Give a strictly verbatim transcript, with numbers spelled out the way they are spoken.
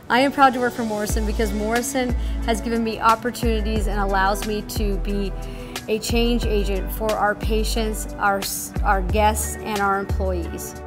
I am proud to work for Morrison because Morrison has given me opportunities and allows me to be a change agent for our patients, our, our guests, and our employees.